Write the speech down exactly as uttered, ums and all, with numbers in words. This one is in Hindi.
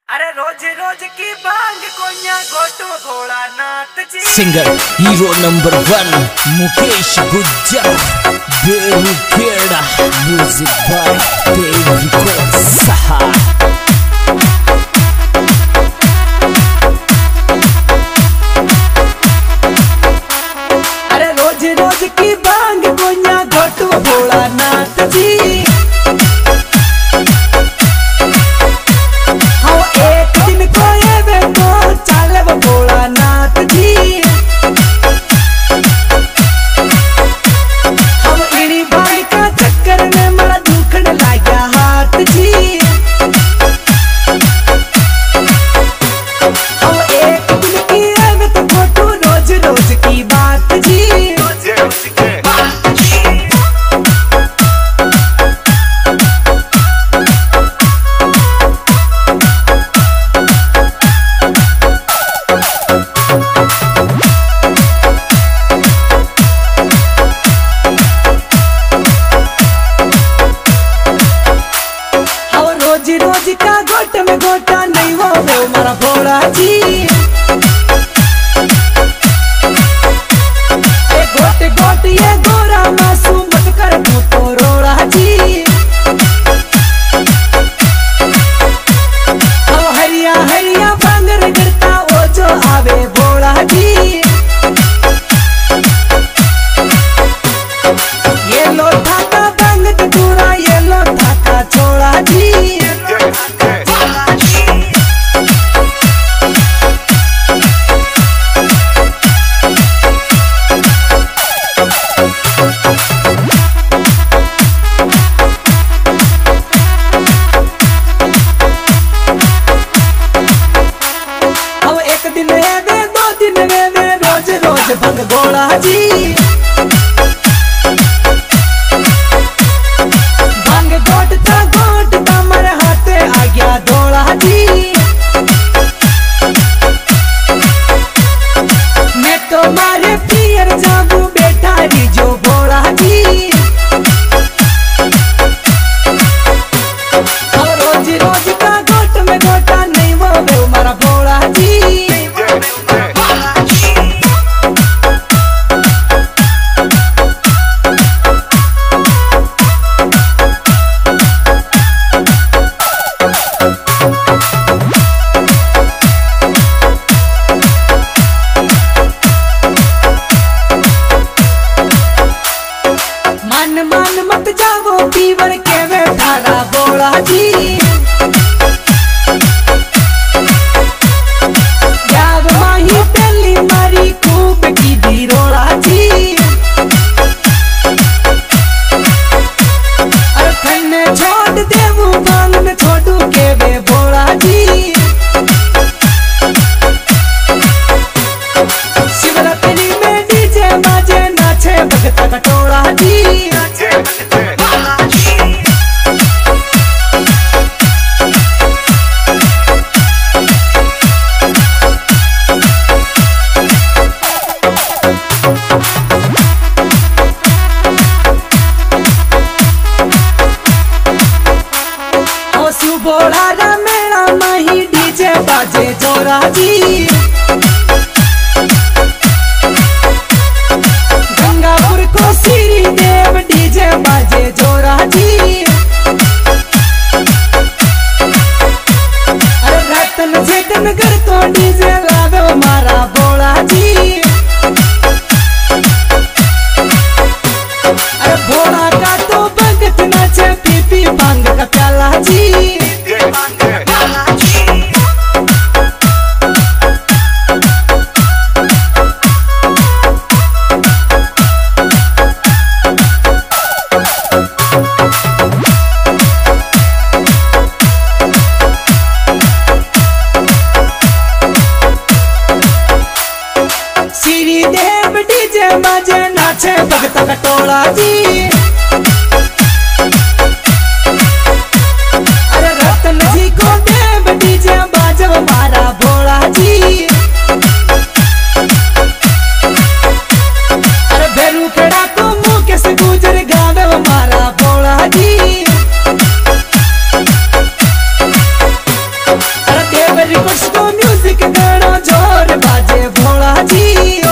अरे रोज रोज की बांग कोन्या गोटो घोड़ा Nath ji. Singer hero number one Mukesh Gujjar Berukheda music by Dev records सहा। अरे रोज रोज की बांग कोन्या गोटो घोड़ा नाथ जी। रोज का गोट में गोटा नहीं हो मारा भोला जी। ए गोट गोट ये गोरा मासूम मत कर तू तो रोड़ा जी। अब हरिया हरिया बांगर गिरता वो जो आवे भोला जी। ये लोटा का बांग दूरा ये लोटा का छोड़ा जी। भंग घोड़ा जी भंग गोट था गोट था मर हाथे आ गया धोड़ा जी। मैं तो मारे पियर जाबू बेटा री जो घोड़ा जी। और रोज रोज का गोट में गोटा नहीं वो मारा भोला जी। मन मन मत जाओ पीवर के वे ठाड़ा बोला जी। जाब माही पहली मारी खूब की दी रोड़ा जी। और खन्ने छोड़ देवू बांग में छोड़ू के वे बोला जी। शिवरात्रि में डीजे बाजे नाचे भगता कटोरा जी। बोला रा मेरा माही डीजे बाजे जोरा जी। गंगापुर को श्री देव डीजे बाजे जोरा जी। अरे रतन जेतन घर तो डीजे लावे मारा बोला जी। अरे भोला का तो भगत नाचे पी पी भांग का प्याला जी। श्री देव डीजे बाजे नाचे भगता कटोला जी। अरे रतन जी को देव डीजे बाजव मारा भोला जी। अरे बेरू खेड़ा को मुँह के से गुजर गावे मारा भोला जी। अरे रिकॉर्ड्स को म्यूजिक गाना जोर बाजे भोला जी।